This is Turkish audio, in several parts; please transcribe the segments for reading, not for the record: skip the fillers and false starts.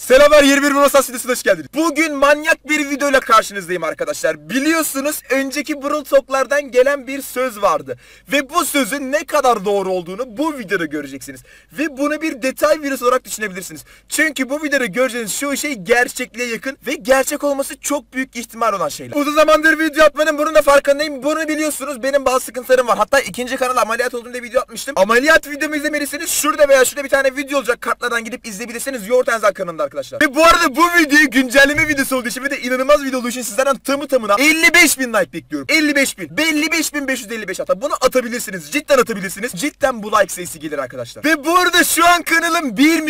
Selamlar, 21 Brawl Stars videosuna hoş geldiniz. Bugün manyak bir videoyla karşınızdayım arkadaşlar. Biliyorsunuz önceki Brawl Talk'lardan gelen bir söz vardı. Ve bu sözün ne kadar doğru olduğunu bu videoda göreceksiniz. Ve bunu bir detay videosu olarak düşünebilirsiniz. Çünkü bu videoda göreceğiniz şu şey gerçekliğe yakın ve gerçek olması çok büyük ihtimal olan şeyler. Uzun zamandır video atmanın bunun da farkındayım. Bunu biliyorsunuz, benim bazı sıkıntılarım var. Hatta ikinci kanala ameliyat olduğumda video atmıştım. Ameliyat videomu izlemeliyseniz şurada veya şurada bir tane video olacak. Kartlardan gidip izleyebilirsiniz. Yoğurt Enzel kanalında arkadaşlar. Ve bu arada bu videoyu güncelleme videosu olduğu için ve de inanılmaz video olduğu için sizlerden tamına 55.000 like bekliyorum. 55.000. 55.555 hatta. Bunu atabilirsiniz. Cidden atabilirsiniz. Cidden bu like sayısı gelir arkadaşlar. Ve bu arada şu an kanalım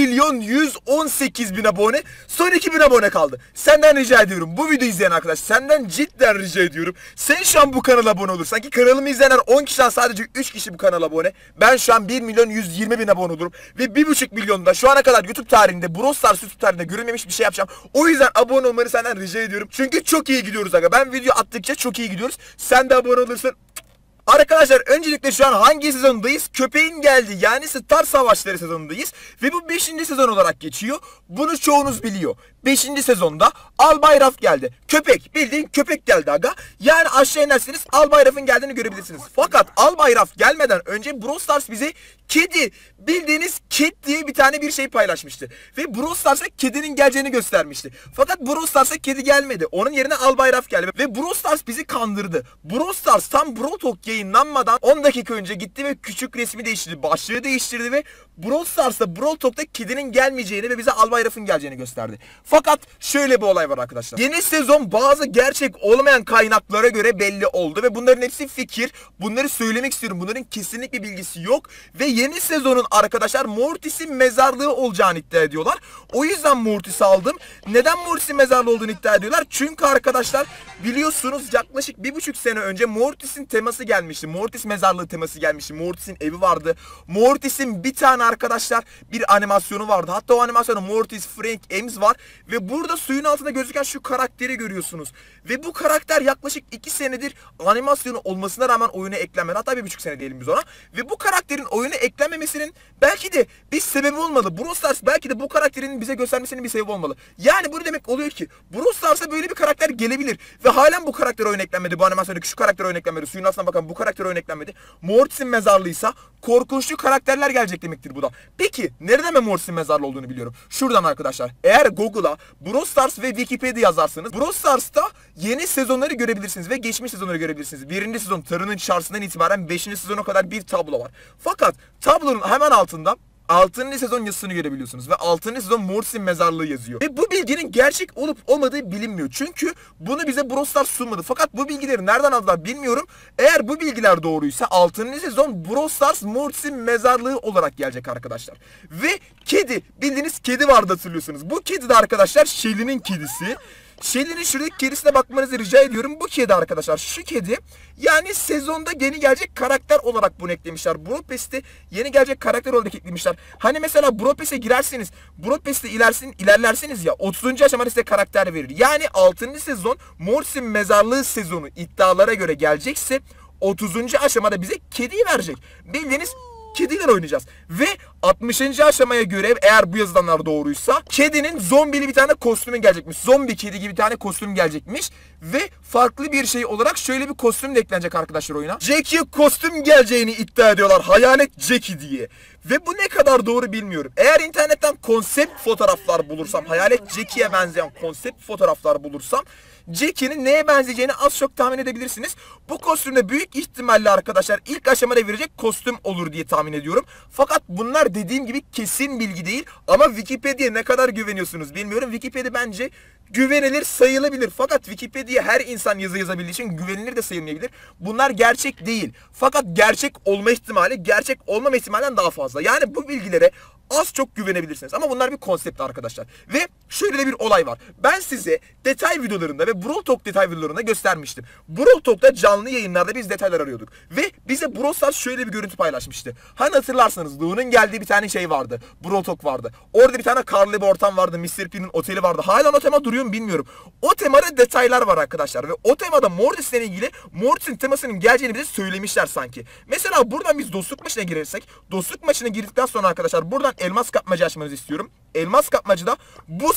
1.118.000 abone. Son 2.000 abone kaldı. Senden rica ediyorum. Bu videoyu izleyen arkadaş, senden cidden rica ediyorum. Sen şu an bu kanala abone olursan, ki kanalımı izleyenler 10 kişiden sadece 3 kişi bu kanala abone. Ben şu an 1.120.000 abone olurum. Ve 1.5 milyonda şu ana kadar YouTube tarihinde, Brawl Stars YouTube tarihinde görülmemiş bir şey yapacağım. O yüzden abone olmanı senden rica ediyorum. Çünkü çok iyi gidiyoruz aga. Ben video attıkça çok iyi gidiyoruz. Sen de abone olursun. Arkadaşlar öncelikle şu an hangi sezondayız? Köpeğin geldi, yani Star Savaşları sezonundayız. Ve bu 5. sezon olarak geçiyor. Bunu çoğunuz biliyor. 5. sezonda Albayraf geldi. Köpek, bildiğin köpek geldi aga. Yani aşağı inerseniz Albayraf'ın geldiğini görebilirsiniz. Fakat Albayraf gelmeden önce Brawl Stars bize kedi, bildiğiniz Cat diye bir tane bir şey paylaşmıştı. Ve Brawl Stars'a kedinin geleceğini göstermişti. Fakat Brawl Stars'a kedi gelmedi. Onun yerine Albayraf geldi. Ve Brawl Stars bizi kandırdı. Brawl Stars tam Brawl Talk yayınlanmadan 10 dakika önce gitti ve küçük resmi değiştirdi. Başlığı değiştirdi ve Brawl Stars'ta Brawl Talk'ta kedinin gelmeyeceğini ve bize Albayraf'ın geleceğini gösterdi. Fakat şöyle bir olay var arkadaşlar. Yeni sezon bazı gerçek olmayan kaynaklara göre belli oldu ve bunların hepsi fikir. Bunları söylemek istiyorum. Bunların kesinlikle bilgisi yok. Ve yeni sezonun arkadaşlar Mortis'in mezarlığı olacağını iddia ediyorlar. O yüzden Mortis'i aldım. Neden Mortis'in mezarlığı olduğunu iddia ediyorlar? Çünkü arkadaşlar biliyorsunuz yaklaşık 1,5 sene önce Mortis'in teması gelmişti. Mortis mezarlığı teması gelmişti. Mortis'in evi vardı. Mortis'in bir tane arkadaşlar bir animasyonu vardı. Hatta o animasyonda Mortis, Frank, Ems var. Ve burada suyun altında gözüken şu karakteri görüyorsunuz. Ve bu karakter yaklaşık 2 senedir animasyonu olmasına rağmen oyuna eklenmedi. Hatta 1,5 sene diyelim biz ona. Ve bu karakterin oyuna eklenmemesinin belki de bir sebebi olmalı. Brawl Stars belki de bu karakterin bize göstermesinin bir sebebi olmalı. Yani bu demek oluyor ki Brawl Stars'a böyle bir karakter gelebilir. Ve halen bu karakter oyuna eklenmedi. Bu animasyondaki şu karakter oyuna eklenmedi. Suyun altına bakan bu karakter oyuna eklenmedi. Mortis'in mezarlığıysa korkunçlu karakterler gelecek demektir bu da. Peki nereden ben Mortis'in mezarlığı olduğunu biliyorum? Şuradan arkadaşlar. Eğer Google'a Brawl Stars ve Wikipedia yazarsanız Brawl Stars'ta yeni sezonları görebilirsiniz ve geçmiş sezonları görebilirsiniz. 1. sezon Tarı'nın çarşısından itibaren 5. sezona kadar bir tablo var. Fakat tablonun hemen altında 6. sezon yazısını görebiliyorsunuz ve 6. sezon Mortis'in mezarlığı yazıyor. Ve bu bilginin gerçek olup olmadığı bilinmiyor. Çünkü bunu bize Brawl Stars sunmadı. Fakat bu bilgileri nereden aldılar bilmiyorum. Eğer bu bilgiler doğruysa 6. sezon Brawl Stars Mortis'in mezarlığı olarak gelecek arkadaşlar. Ve kedi, bildiğiniz kedi vardı hatırlıyorsunuz. Bu kedi de arkadaşlar Shelly'nin kedisi. Shelly'nin şuradaki kedisine bakmanızı rica ediyorum. Bu kedi arkadaşlar, şu kedi yani sezonda yeni gelecek karakter olarak bunu eklemişler. Brawl Pass'te yeni gelecek karakter olarak eklemişler. Hani mesela Brawl Pass'e girerseniz, Brawl Pass'te ilerlerseniz ya 30. aşamada size karakter verir. Yani 6. sezon Mortis'in mezarlığı sezonu iddialara göre gelecekse 30. aşamada bize kediyi verecek. Bildiğiniz kediler oynayacağız. Ve 60. aşamaya göre eğer bu yazılanlar doğruysa kedinin zombili bir tane kostümü gelecekmiş. Zombi kedi gibi bir tane kostüm gelecekmiş. Ve farklı bir şey olarak şöyle bir kostüm de eklenecek arkadaşlar oyuna. Jackie kostüm geleceğini iddia ediyorlar. Hayalet Jackie diye. Ve bu ne kadar doğru bilmiyorum. Eğer internetten konsept fotoğraflar bulursam, Hayalet Jackie'ye benzeyen konsept fotoğraflar bulursam Jackie'nin neye benzeyeceğini az çok tahmin edebilirsiniz. Bu kostümde büyük ihtimalle arkadaşlar ilk aşamada verecek kostüm olur diye tahmin ediyorum. Fakat bunlar dediğim gibi kesin bilgi değil. Ama Wikipedia'ya ne kadar güveniyorsunuz bilmiyorum. Wikipedia bence güvenilir sayılabilir. Fakat Wikipedia her insan yazı yazabildiği için güvenilir de sayılmayabilir. Bunlar gerçek değil. Fakat gerçek olma ihtimali gerçek olmama ihtimalinden daha fazla. Yani bu bilgilere az çok güvenebilirsiniz. Ama bunlar bir konsept arkadaşlar. Ve şöyle de bir olay var. Ben size detay videolarında ve Brawl Talk detay videolarında göstermiştim. Brawl Talk'ta canlı yayınlarda biz detaylar arıyorduk. Ve bize Brawl Stars şöyle bir görüntü paylaşmıştı. Hani hatırlarsanız Lou'nun geldiği bir tane şey vardı. Brawl Talk vardı. Orada bir tane karlı bir ortam vardı. Mr. P'nin oteli vardı. Hala o tema duruyor mu bilmiyorum. O temada detaylar var arkadaşlar. Ve o temada Mortis'le ilgili Mortis'in temasının geleceğini bize söylemişler sanki. Mesela buradan biz dostluk maçına girersek, dostluk maçına girdikten sonra arkadaşlar buradan elmas kapmacı açmanızı istiyorum. Elmas kapmacıda bu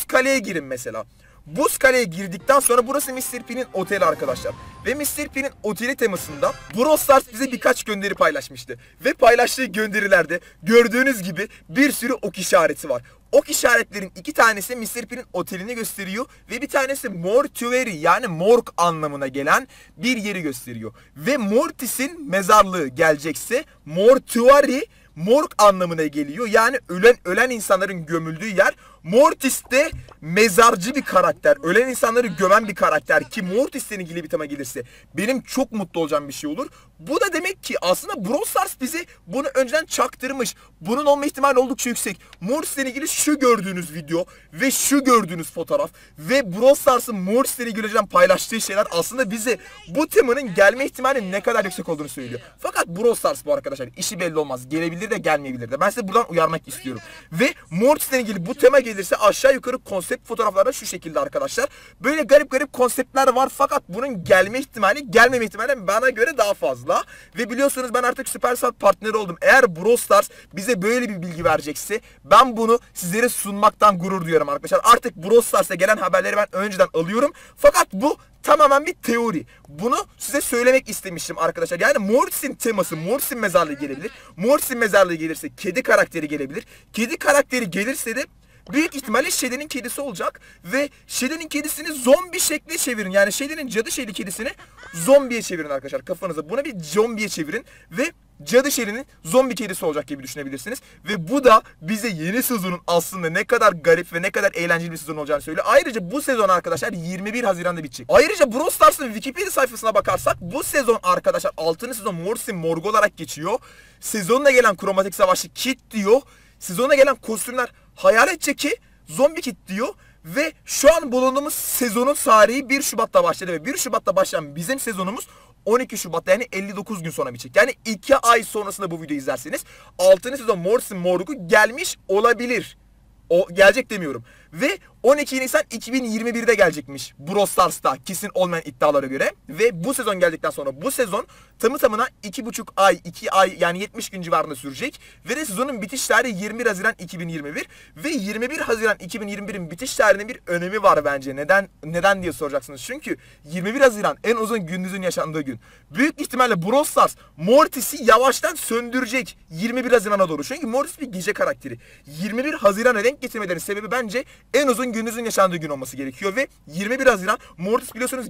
Buz Kale'ye girin mesela. Buz Kale'ye girdikten sonra burası Mr. P'nin oteli arkadaşlar. Ve Mr. P'nin oteli temasında Brawl Stars bize birkaç gönderi paylaşmıştı. Ve paylaştığı gönderilerde gördüğünüz gibi bir sürü ok işareti var. Ok işaretlerin 2 tanesi Mr. P'nin otelini gösteriyor ve bir tanesi Mortuary yani morg anlamına gelen bir yeri gösteriyor. Ve Mortis'in mezarlığı gelecekse Mortuary morg anlamına geliyor. Yani ölen insanların gömüldüğü yer. Mortis de mezarcı bir karakter. Ölen insanları gömen bir karakter ki Mortis'le ilgili bir tema gelirse benim çok mutlu olacağım bir şey olur. Bu da demek ki aslında Brawl Stars bizi bunu önceden çaktırmış. Bunun olma ihtimali oldukça yüksek. Mortis'le ilgili şu gördüğünüz video ve şu gördüğünüz fotoğraf ve Brawl Stars'ın Mortis'le ilgili önceden paylaştığı şeyler aslında bize bu temanın gelme ihtimali ne kadar yüksek olduğunu söylüyor. Fakat Brawl Stars bu arkadaşlar işi belli olmaz. Gelebilir de gelmeyebilir de. Ben size buradan uyarmak istiyorum. Ve Mortis'le ilgili bu tema gelirse aşağı yukarı konsept fotoğraflarda şu şekilde arkadaşlar. Böyle garip konseptler var fakat bunun gelme ihtimali gelmeme ihtimali bana göre daha fazla. Ve biliyorsunuz ben artık Supercell partneri oldum. Eğer Brawl Stars bize böyle bir bilgi verecekse ben bunu sizlere sunmaktan gurur duyuyorum arkadaşlar. Artık Brawl Stars'a gelen haberleri ben önceden alıyorum. Fakat bu tamamen bir teori. Bunu size söylemek istemiştim arkadaşlar. Yani Mortis'in teması, Mortis'in mezarlığı gelebilir. Mortis'in mezarlığı gelirse kedi karakteri gelebilir. Kedi karakteri gelirse de büyük ihtimalle Shelly'nin kedisi olacak ve Shelly'nin kedisini zombi şekline çevirin. Yani Shelly'nin cadı Shelly kedisini zombiye çevirin arkadaşlar kafanıza. Buna bir zombiye çevirin ve cadı Shelly'nin zombi kedisi olacak gibi düşünebilirsiniz. Ve bu da bize yeni sezonun aslında ne kadar garip ve ne kadar eğlenceli bir sezon olacağını söylüyor. Ayrıca bu sezon arkadaşlar 21 Haziran'da bitecek. Ayrıca Brawl Stars'ın Wikipedia sayfasına bakarsak bu sezon arkadaşlar 6. sezon Mortis'in morgu olarak geçiyor. Sezonuna gelen kromatik savaşçı Kit diyor. Sezona gelen kostümler Hayalet Jack'i, Zombi Kit diyor ve şu an bulunduğumuz sezonun tarihi 1 Şubat'ta başladı ve 1 Şubat'ta başlayan bizim sezonumuz 12 Şubat'ta yani 59 gün sonra bitecek. Yani 2 ay sonrasında bu videoyu izlerseniz 6. sezon Mortis'in morgu gelmiş olabilir. O gelecek demiyorum. Ve 12 Nisan 2021'de gelecekmiş Brawl Stars'ta kesin olmayan iddialara göre. Ve bu sezon geldikten sonra bu sezon tamı tamına 2,5 ay, 2 ay yani 70 gün civarında sürecek. Ve de sezonun bitiş tarihi 21 Haziran 2021. Ve 21 Haziran 2021'in bitiş tarihinin bir önemi var bence. Neden diye soracaksınız. Çünkü 21 Haziran en uzun gündüzün yaşandığı gün. Büyük ihtimalle Brawl Stars Mortis'i yavaştan söndürecek 21 Haziran'a doğru. Çünkü Mortis bir gece karakteri. 21 Haziran'a denk getirmelerinin sebebi bence en uzun gündüzün yaşandığı gün olması gerekiyor ve 21 Haziran Mortis biliyorsunuz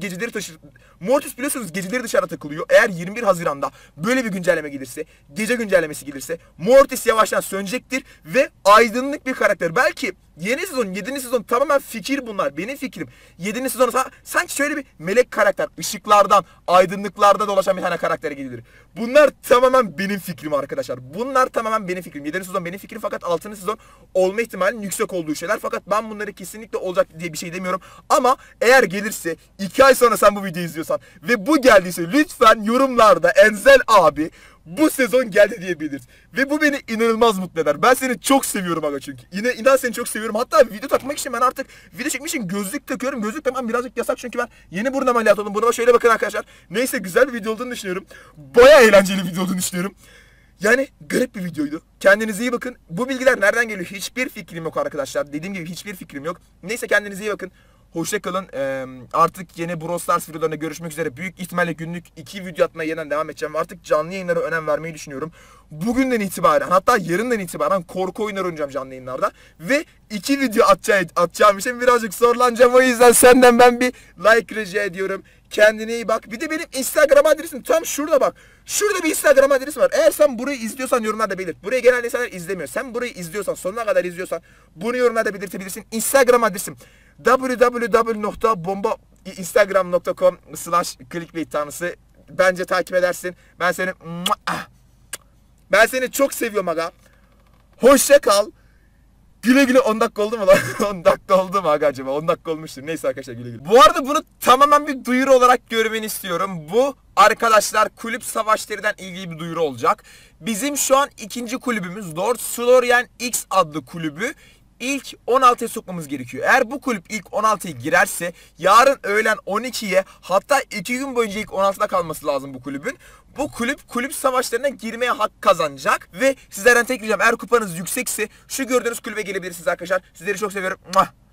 geceleri dışarı takılıyor. Eğer 21 Haziran'da böyle bir güncelleme gelirse, gece güncellemesi gelirse Mortis yavaştan sönecektir ve aydınlık bir karakter. Belki yeni sezon, 7. sezon tamamen fikir bunlar. Benim fikrim. 7. sezonda sanki şöyle bir melek karakter, ışıklardan, aydınlıklarda dolaşan bir tane karaktere gelir. Bunlar tamamen benim fikrim arkadaşlar. Bunlar tamamen benim fikrim. 7. sezon benim fikrim fakat 6. sezon olma ihtimalinin yüksek olduğu şeyler. Fakat ben bunları kesinlikle olacak diye bir şey demiyorum. Ama eğer gelirse 2 ay sonra sen bu videoyu izliyorsan ve bu geldiyse lütfen yorumlarda Enzel abi bu sezon geldi diyebiliriz. Ve bu beni inanılmaz mutlu eder. Ben seni çok seviyorum aga çünkü. İnan seni çok seviyorum. Hatta video takmak için ben artık video çekmek için gözlük takıyorum. Gözlük tamam birazcık yasak çünkü ben yeni burun ameliyatı oldum. Burnuma şöyle bakın arkadaşlar. Neyse güzel bir video olduğunu düşünüyorum. Baya eğlenceli bir video olduğunu düşünüyorum. Yani garip bir videoydu. Kendinize iyi bakın. Bu bilgiler nereden geliyor? Hiçbir fikrim yok arkadaşlar. Dediğim gibi hiçbir fikrim yok. Neyse kendinize iyi bakın. Hoşça kalın. Artık yeni Brawl Stars videolarına görüşmek üzere. Büyük ihtimalle günlük 2 video atmaya yeniden devam edeceğim. Artık canlı yayınlara önem vermeyi düşünüyorum. Bugünden itibaren hatta yarından itibaren korku oyunları oynayacağım canlı yayınlarda. Ve 2 video atacağım için birazcık zorlanacağım. O yüzden senden ben bir like rica ediyorum. Kendine iyi bak. Bir de benim Instagram adresim tam şurada bak. Şurada bir Instagram adresim var. Eğer sen burayı izliyorsan yorumlarda belirt. Burayı genelde insanlar izlemiyor. Sen burayı izliyorsan, sonuna kadar izliyorsan bunu yorumlarda belirtebilirsin. Instagram adresim www.bombainstagram.com/clickbait tanrısı. Bence takip edersin. Ben seni çok seviyorum aga. Hoşça kal. Güle güle. 10 dakika oldu mu lan? 10 dakika oldu mu aga acaba? 10 dakika olmuştur. Neyse arkadaşlar güle güle. Bu arada bunu tamamen bir duyuru olarak görmeni istiyorum. Bu arkadaşlar kulüp savaşlarından ilgili bir duyuru olacak. Bizim şu an 2. kulübümüz Lord Florian X adlı kulübü İlk 16'ya sokmamız gerekiyor. Eğer bu kulüp ilk 16'ya girerse yarın öğlen 12'ye hatta 2 gün boyunca ilk 16'da kalması lazım bu kulübün. Bu kulüp savaşlarına girmeye hak kazanacak ve sizlerden tek ricam eğer kupanız yüksekse şu gördüğünüz kulübe gelebilirsiniz arkadaşlar. Sizleri çok seviyorum.